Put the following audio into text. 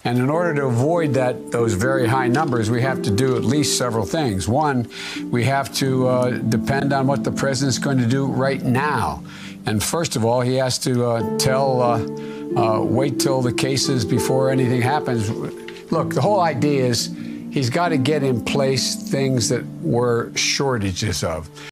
And in order to avoid those very high numbers, we have to do at least several things. One, we have to depend on what the president's going to do right now. And first of all, he has to wait till the cases before anything happens. Look, the whole idea is he's got to get in place things that we're shortages of.